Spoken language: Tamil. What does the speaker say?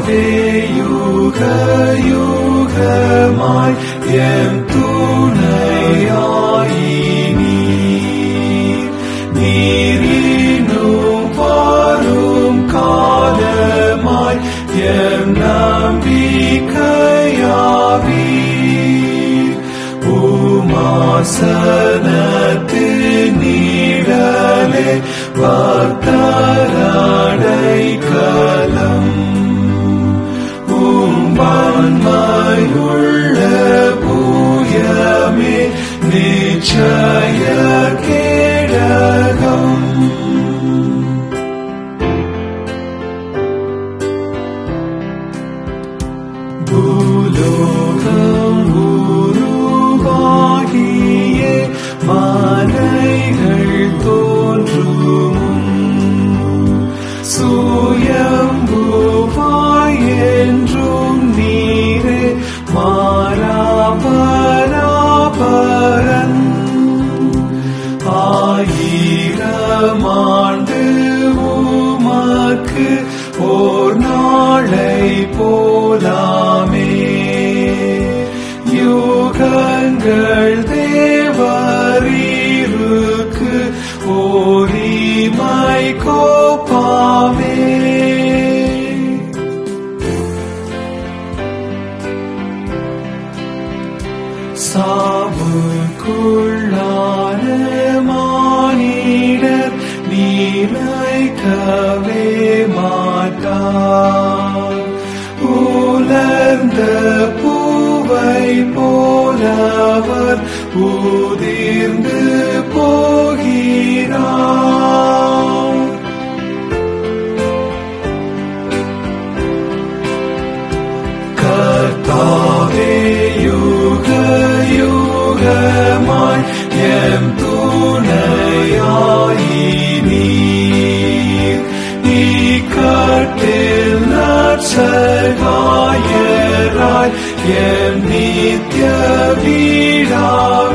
யுக யுகமாய் எம் துணையாயினீர். நீரினும் வரும் காலமாய் எம் நம்பிக்கையாவீர். உமாசனத்து நீழலே பக்தரடைக்கலம். உம்பான்மையுள்ள பூயமே நிச்சய கேடகம். பூலோகம் உருவாகிய மலைகள் தோன்றும் சுயம்புவாய் என்றும் நீரே மாறாபராபரன். 1000 ஆண்டு உமக்கு ஓர் நாளை போலாமே. யுகங்கள் தேவரீருக்கு ஓரிமை கோப்பாமே. சாவுக்குள்ளான மானிடர் நீலைக்கவே மாட்டார். உலர்ந்த பூவை போலவர் உதிர்ந்து போகிறார். கர்த்தாவே யுக யுகமாய் எம் துணையாயினீர். இக்கட்டில் நற்சகாயராய் எம் நித்ய வீடாவே